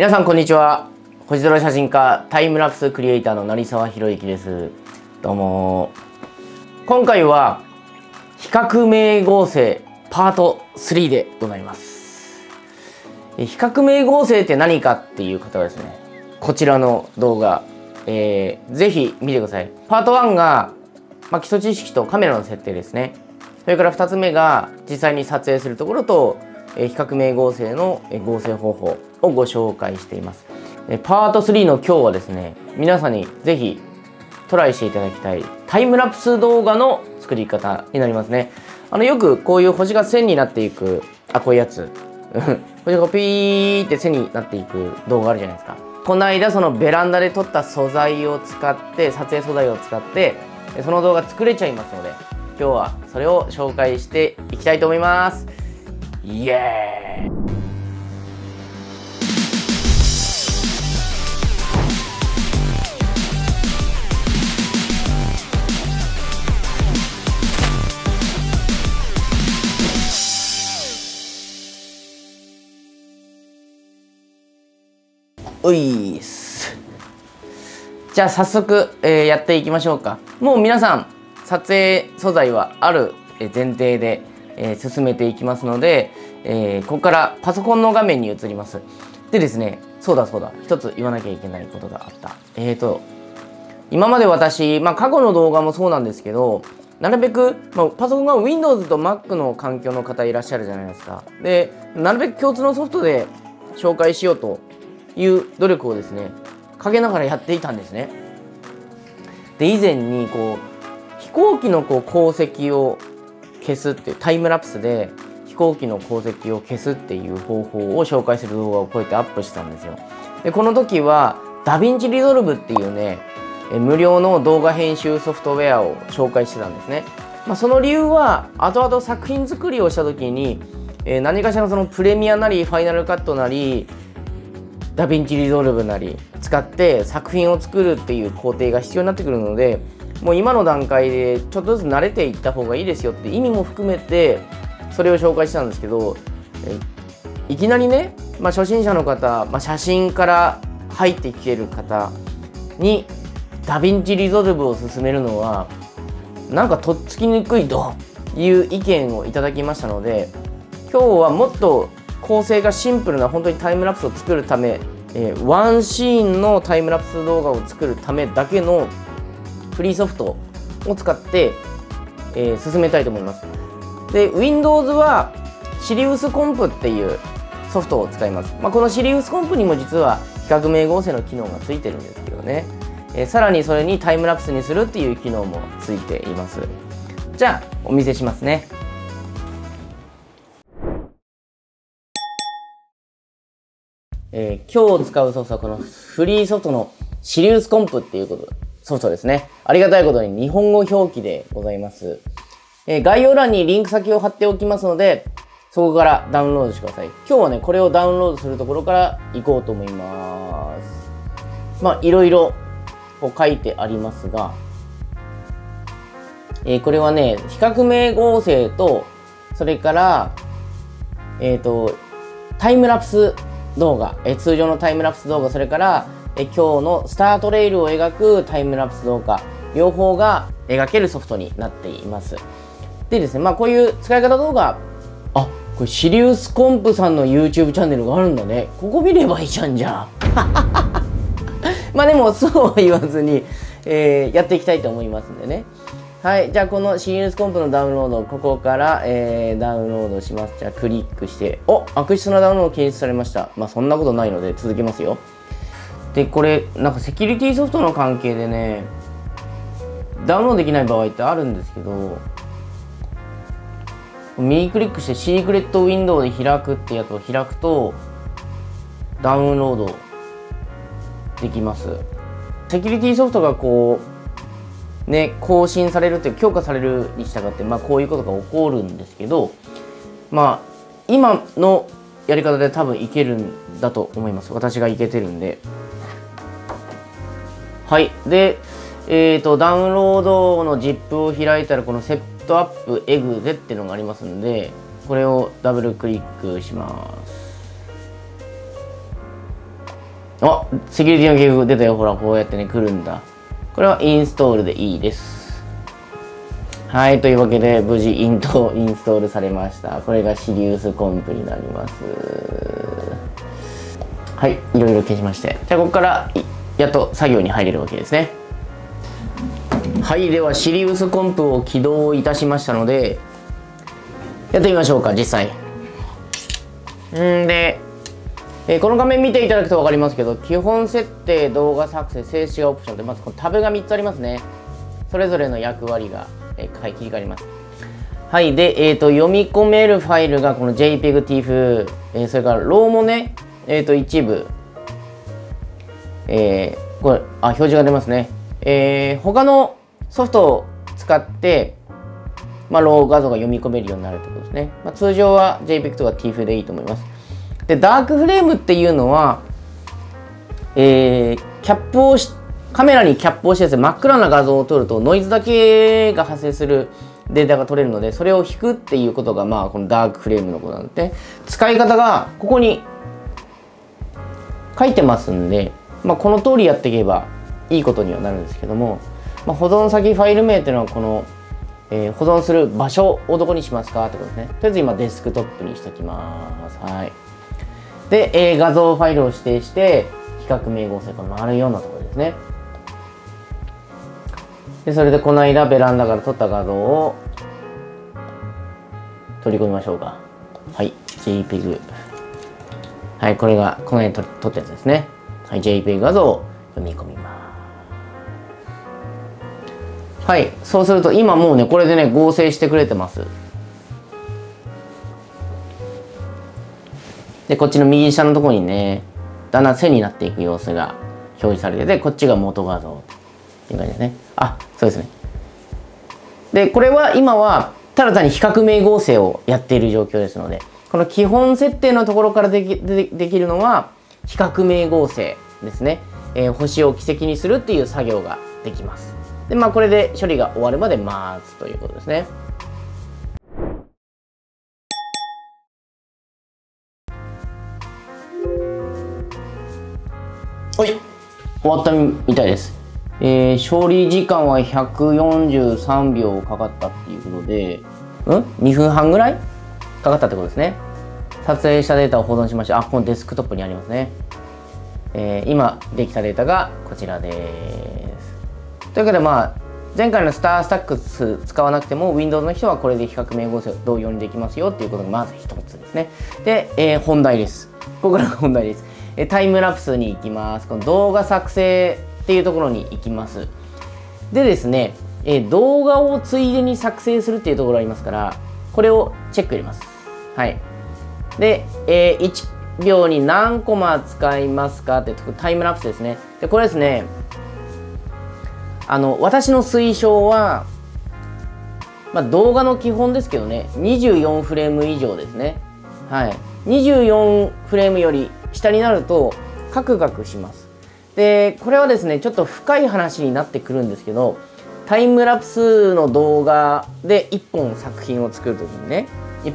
皆さんこんにちは。星空写真家タイムラプスクリエイターの成沢宏之です。どうも。今回は比較名合成パート3でございます。比較名合成って何かっていう方はですね、こちらの動画、ぜひ見てください。パート1が、基礎知識とカメラの設定ですね。それから2つ目が実際に撮影するところと比較名合成の合成方法をご紹介しています。パート3の今日はですね、皆さんにぜひトライしていただきたいタイムラプス動画の作り方になりますね。よくこういう星が線になっていく、こういうやつ星がピーって線になっていく動画あるじゃないですか。この間そのベランダで撮った素材を使って撮影素材を使ってその動画作れちゃいますので、今日はそれを紹介していきたいと思います。イエーイ。ういっす。じゃあ早速、やっていきましょうか。もう皆さん撮影素材はある前提で、進めていきますので、ここからパソコンの画面に移ります。でですね、そうだ一つ言わなきゃいけないことがあった。今まで私、過去の動画もそうなんですけど、なるべく、パソコンが Windows と Mac の環境の方いらっしゃるじゃないですか。で、なるべく共通のソフトで紹介しようという努力をですね、かけながらやっていたんですね。で、以前に飛行機の航跡を消すっていうタイムラプスで飛行機の航跡を消すっていう方法を紹介する動画をこうやってアップしたんですよ。で、この時はダヴィンチリゾルブっていうね、無料の動画編集ソフトウェアを紹介してたんですね。その理由は後々作品作りをした時に、何かしらのそのプレミアなりファイナルカットなりダヴィンチリゾルブなり使って作品を作るっていう工程が必要になってくるので、もう今の段階でちょっとずつ慣れていった方がいいですよって意味も含めてそれを紹介したんですけど、いきなりね、初心者の方、写真から入ってきてる方にダヴィンチリゾルブを勧めるのはなんかとっつきにくいという意見をいただきましたので、今日はもっと構成がシンプルな本当にタイムラプスを作るため、ワンシーンのタイムラプス動画を作るためだけのフリーソフトを使って、進めたいと思います。で、Windows はシリウスコンプっていうソフトを使います。このシリウスコンプにも実は比較名合成の機能がついてるんですけどね、さらにそれにタイムラプスにするっていう機能もついています。じゃあお見せしますね。今日使うソフトはこのフリーソフトのシリウスコンプっていうソフトですね。ありがたいことに日本語表記でございます。概要欄にリンク先を貼っておきますので、そこからダウンロードしてください。今日はね、これをダウンロードするところから行こうと思います。いろいろ書いてありますが、これはね、比較名合成と、それから、タイムラプス動画、通常のタイムラプス動画、それから今日のスタートレイルを描くタイムラプス動画、両方が描けるソフトになっています。でですね、こういう使い方動画、これシリウスコンプさんの YouTube チャンネルがあるんだね。ここ見ればいいじゃんじゃあ。でもそうは言わずに、やっていきたいと思いますんでね。はい、じゃあこのシリウスコンプのダウンロード、ここから、ダウンロードします。じゃあクリックして、悪質なダウンロード検出されました。そんなことないので続けますよ。で、これなんかセキュリティソフトの関係でね、ダウンロードできない場合ってあるんですけど、右クリックしてシークレットウィンドウで開くってやつを開くとダウンロードできます。セキュリティソフトが更新されるという強化されるに従って、こういうことが起こるんですけど、今のやり方で多分いけるんだと思います。私がいけてるんで。はい。で、ダウンロードの ZIP を開いたら、このセットアップエグゼっていうのがありますので、これをダブルクリックします。 あ、セキュリティの警告出たよ。ほら、こうやってね、来るんだ。これはインストールでいいです。はい、というわけで、無事インストールされました。これがシリウスコンプになります。はい、いろいろ消しまして。じゃあ、ここから、やっと作業に入れるわけですね。はい、では、シリウスコンプを起動いたしましたので、やってみましょうか、実際。この画面見ていただくと分かりますけど、基本設定、動画作成、静止画オプションで、まずこのタブが3つありますね。それぞれの役割が、切り替わります。はい。で、読み込めるファイルがこの JPEG、TIFF、それからローもね、一部、これ、表示が出ますね。他のソフトを使って、ロー画像が読み込めるようになるということですね。通常は JPEG とか TIFF でいいと思います。で、ダークフレームっていうのは、カメラにキャップをしてですね、真っ暗な画像を撮るとノイズだけが発生するデータが取れるので、それを引くっていうことが、このダークフレームのことなんで、使い方がここに書いてますんで、この通りやっていけばいいことにはなるんですけども、保存先ファイル名っていうのはこの、保存する場所をどこにしますかってことですね。とりあえず今デスクトップにしておきます。はい。で、画像ファイルを指定して、比較名合成、この丸いようなところですね。で、それでこの間ベランダから撮った画像を取り込みましょうか。はい、JPEG。はい、これがこの辺撮ったやつですね。はい、JPEG 画像を読み込みます。はい、そうすると今もうね、これでね、合成してくれてます。で、こっちの右下のところにね、だんだん線になっていく様子が表示されてて、こっちが元画像っていう感じですね。あ、そうですね。で、これは今はただ単に比較名合成をやっている状況ですので、この基本設定のところからできるのは比較名合成ですね。星を軌跡にするっていう作業ができます。で、これで処理が終わるまで待つということですね。はい、終わったみたいです。処理時間は143秒かかったっていうことで、2分半ぐらいかかったってことですね。撮影したデータを保存しました。このデスクトップにありますね。今できたデータがこちらです。というわけで前回のスタースタックス使わなくても Windows の人はこれで比較名合成を同様にできますよっていうことがまず一つですね。で、本題です。ここからが本題です。タイムラプスに行きます。この動画作成っていうところに行きます。でですね、動画をついでに作成するっていうところがありますから、これをチェック入れます。はい。で、1秒に何コマ使いますかってタイムラプスですね。で、これですね、私の推奨は、動画の基本ですけどね、24フレーム以上ですね。はい。24フレームより下になるとカクカクします。で、これはですね、ちょっと深い話になってくるんですけど、タイムラプスの動画で1本作品を作るときにね、ベ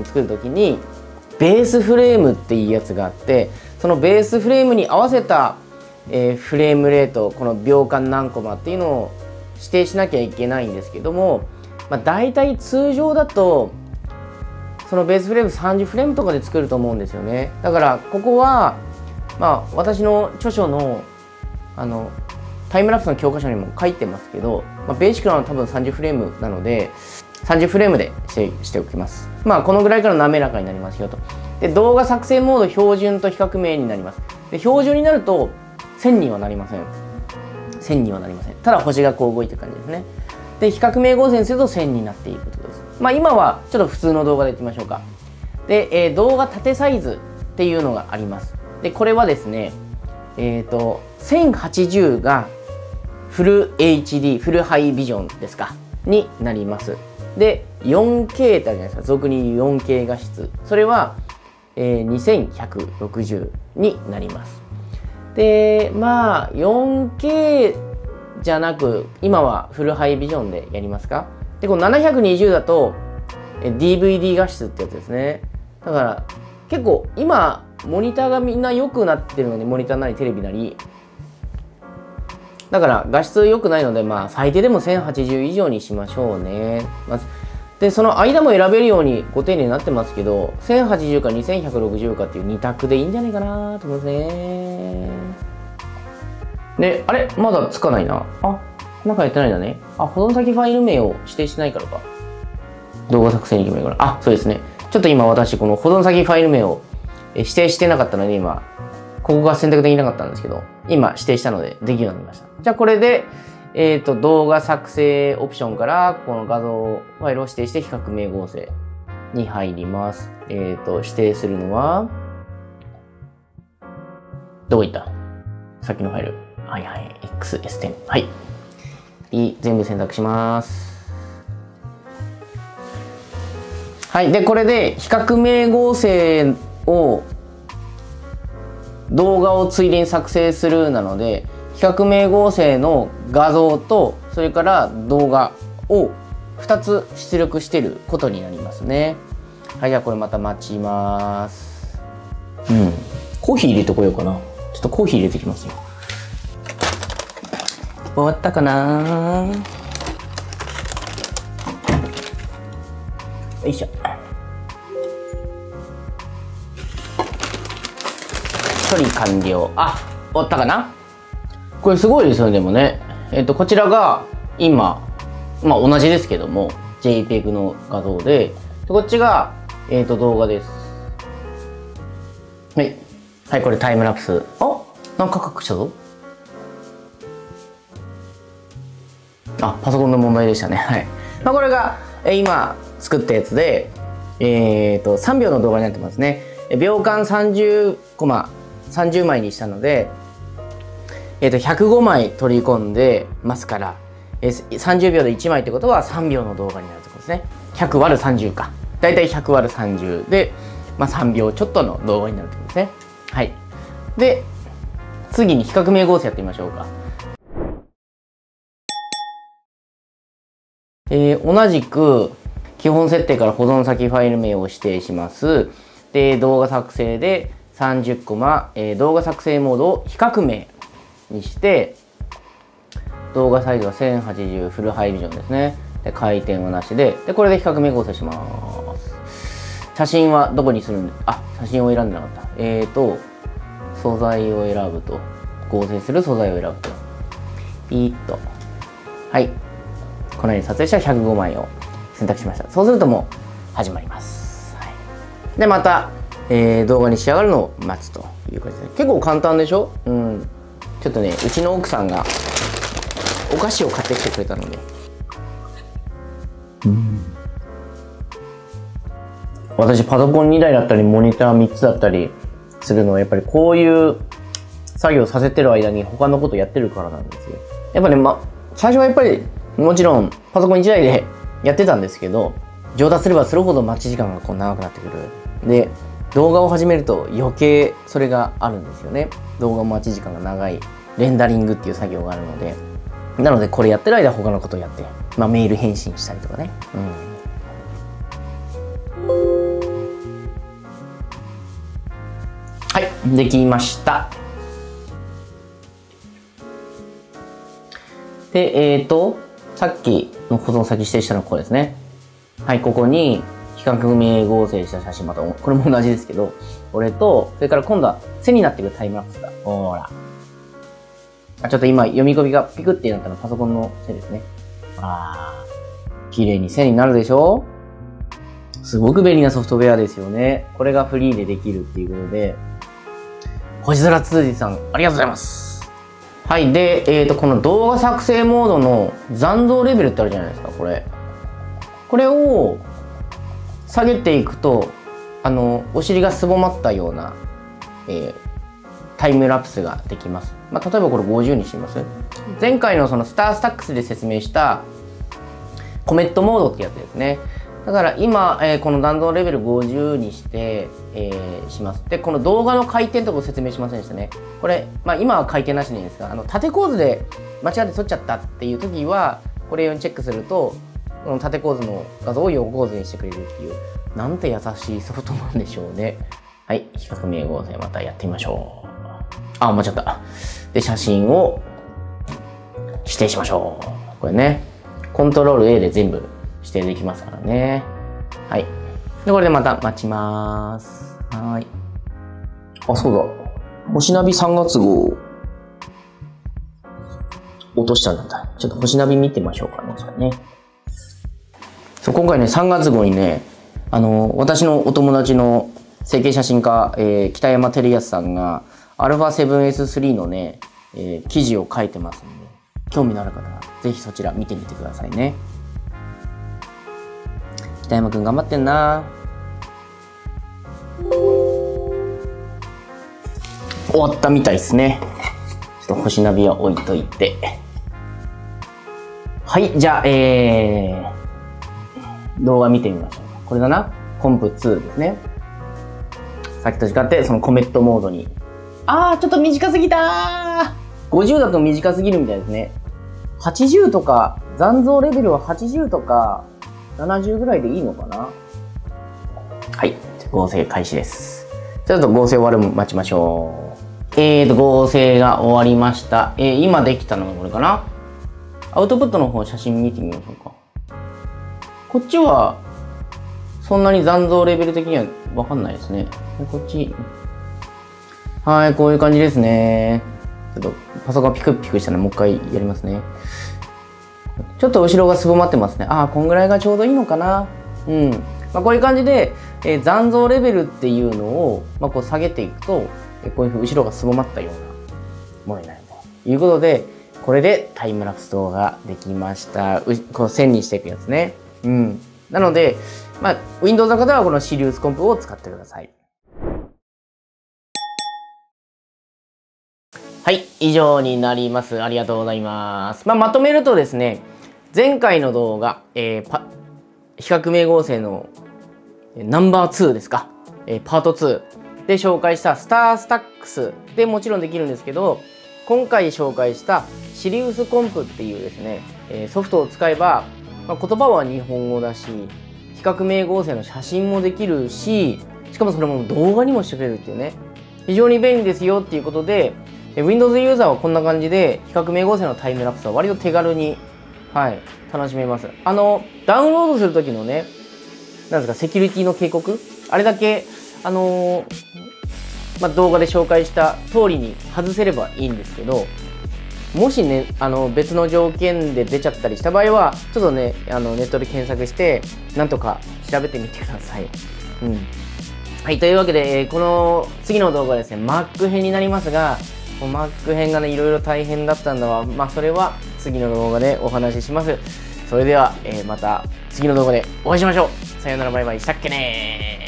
ースフレームっていうやつがあって、そのベースフレームに合わせた、フレームレート、この秒間何コマっていうのを指定しなきゃいけないんですけども、大体通常だとそのベースフレーム30フレームとかで作ると思うんですよね。だからここは私の著書のタイムラプスの教科書にも書いてますけど、ベーシックなのは多分30フレームなので30フレームでしておきます。このぐらいから滑らかになりますよと。で、動画作成モード標準と比較名になります。で、標準になると1000にはなりません。1000にはなりません。ただ星がこう動いてる感じですね。で、比較名合成すると1000になっていくということです。今はちょっと普通の動画でいきましょうか。で、動画縦サイズっていうのがあります。で、これはですね、1080がフル HD、フルハイビジョンですか、になります。で、4K ってあるじゃないですか。俗に言う 4K 画質。それは、2160になります。で、4K じゃなく、今はフルハイビジョンでやりますか。で、この720だと、DVD 画質ってやつですね。だから、結構、今モニターがみんな良くなってるので、モニターなりテレビなり。だから画質良くないので、まあ最低でも1080以上にしましょうね。で、その間も選べるようにご丁寧になってますけど、1080か2160かっていう2択でいいんじゃないかなと思いますね。で、あれまだつかないな。あ、なんかやってないんだね。あ、保存先ファイル名を指定してないからか。動画作成に決めるから。あ、そうですね。ちょっと今私、この保存先ファイル名を指定してなかったので、今、ここが選択できなかったんですけど、今指定したのでできるようになりました。じゃあこれで、動画作成オプションから、この画像ファイルを指定して比較名合成に入ります。指定するのは、どこ行った？さっきのファイル。はいはい。XS10。はい。全部選択します。はい。で、これで比較名合成を動画をついでに作成するなので、比較名合成の画像とそれから動画を2つ出力してることになりますね。はい、じゃあこれまた待ちます。コーヒー入れとこようかな。ちょっとコーヒー入れてきますよ。終わったかな。よいしょ。処理完了。あ、終わったかな。これすごいですよね、でもね。こちらが今、まあ同じですけども、JPEG の画像で、こっちが、動画です。はい。はい、これタイムラプス。あ、なんか隠したぞ。あ、パソコンの問題でしたね。はい。まあ、これが、今作ったやつで、3秒の動画になってますね。秒間30コマ、30枚にしたので、105枚取り込んでますから、30秒で1枚ってことは3秒の動画になるってことですね。100割る30か。だいたい100割る30で、まあ、3秒ちょっとの動画になるってことですね。はい。で、次に比較名合成やってみましょうか。同じく基本設定から保存先ファイル名を指定します。で、動画作成で30コマ、動画作成モードを比較名にして、動画サイズは1080フルハイビジョンですね。で、回転はなしで、これで比較名合成します。写真はどこにするんで、あ、写真を選んでなかった。素材を選ぶと、合成する素材を選ぶと。ピーッと。はい。このように撮影した105枚を選択しました。そうするともう始まります。はい、で、また、動画に仕上がるのを待つという感じで。結構簡単でしょ？うん。ちょっとね、うちの奥さんがお菓子を買ってきてくれたので。私、パソコン2台だったり、モニター3つだったりするのは、やっぱりこういう作業させてる間に他のことやってるからなんですよ。やっぱね、最初はやっぱり、もちろんパソコン1台でやってたんですけど、上達すればするほど待ち時間がこう長くなってくる。で、動画を始めると余計それがあるんですよね。動画待ち時間が長いレンダリングっていう作業があるので、なのでこれやってる間他のことをやって、メール返信したりとかね。はい、できました。で、さっきの保存先指定したのはここですね。はい、ここに比較名合成した写真、またこれも同じですけど、これと、それから今度は背になっていくタイムラプスだ。ほら。ちょっと今読み込みがピクってなったのはパソコンの背ですね。綺麗に背になるでしょ？すごく便利なソフトウェアですよね。これがフリーでできるっていうことで、星空つつじさん、ありがとうございます。はい。で、この動画作成モードの残像レベルってあるじゃないですか、これ。これを下げていくと、お尻がすぼまったような、タイムラプスができます。例えばこれ50にします。前回のそのスタースタックスで説明したコメットモードってやつですね。だから今、この残像レベル50にして、します。で、この動画の回転とかを説明しませんでしたね。これ、今は回転なしでいいんですが、縦構図で間違って撮っちゃったっていう時は、これをチェックすると、この縦構図の画像を横構図にしてくれるっていう、なんて優しいソフトなんでしょうね。 はい、比較名合成またやってみましょう。あ、間違った。で、写真を指定しましょう。これね、コントロール A で全部指定できますからね。はい。で、これでまた待ちます。はい。あ、そうだ。星ナビ3月号落としちゃうんだ。ちょっと星ナビ見てみましょうかね、それね。そう、今回ね、3月号にね、私のお友達の成形写真家、北山照康さんが α7S3 のね、記事を書いてますので、興味のある方はぜひそちら見てみてくださいね。北山くん頑張ってんな。終わったみたいですね。ちょっと星ナビは置いといて。はい、じゃあ、動画見てみましょう。これだな。コンプ2ですね。さっきと違って、そのコメットモードに。あー、ちょっと短すぎたー。50だと短すぎるみたいですね。80とか、残像レベルは80とか、70ぐらいでいいのかな。はい、合成開始です。ちょっと合成終わるの待ちましょう。合成が終わりました。今できたのがこれかな。アウトプットの方写真見てみましょうか。こっちは、そんなに残像レベル的にはわかんないですね。こっち。はい、こういう感じですね。ちょっとパソコンピクピクしたのでもう一回やりますね。ちょっと後ろがすぼまってますね。ああ、こんぐらいがちょうどいいのかな。うん。まあ、こういう感じで、残像レベルっていうのを、まあ、こう下げていくと、こういうふうに後ろがすぼまったようなものになるということで、これでタイムラプス動画できました。こう線にしていくやつね。うん。なので、まあ、Windows の方はこのシリウスコンプを使ってください。はい、以上になります。ありがとうございます。まあ、まとめるとですね、前回の動画、比較名合成のナンバー2ですか、パート2で紹介したスタースタックスでもちろんできるんですけど、今回紹介したシリウスコンプっていうですね、ソフトを使えば、まあ、言葉は日本語だし、比較名合成の写真もできるし、しかもそれも動画にもしてくれるっていうね、非常に便利ですよっていうことで、Windows ユーザーはこんな感じで比較名合成のタイムラプスは割と手軽に、はい、楽しめます。ダウンロードする時のね、なんですか、セキュリティの警告、あれだけまあ、動画で紹介した通りに外せればいいんですけど、もしね、別の条件で出ちゃったりした場合は、ちょっとね、ネットで検索して、なんとか調べてみてください。うん。はい、というわけで、この次の動画はですね、Mac 編になりますが、Mac 編がね、いろいろ大変だったんだわ。まあ、それは次の動画でお話しします。それでは、また次の動画でお会いしましょう。さよなら、バイバイ、したっけねー。